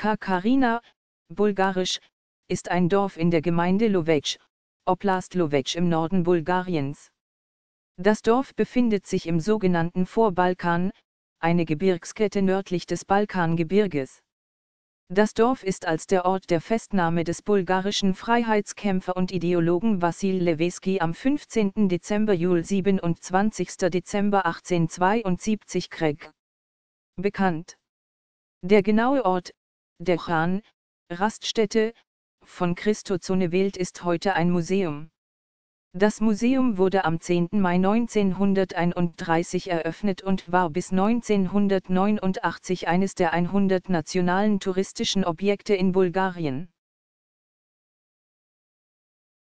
Karina, bulgarisch, ist ein Dorf in der Gemeinde Lovech, Oblast Lovech im Norden Bulgariens. Das Dorf befindet sich im sogenannten Vorbalkan, eine Gebirgskette nördlich des Balkangebirges. Das Dorf ist als der Ort der Festnahme des bulgarischen Freiheitskämpfer und Ideologen Wassil Lewski am 15. Dezember Jul 27. Dezember 1872 bekannt. Der genaue Ort, der Chan, Raststätte, von Christozone wählt ist heute ein Museum. Das Museum wurde am 10. Mai 1931 eröffnet und war bis 1989 eines der 100 nationalen touristischen Objekte in Bulgarien.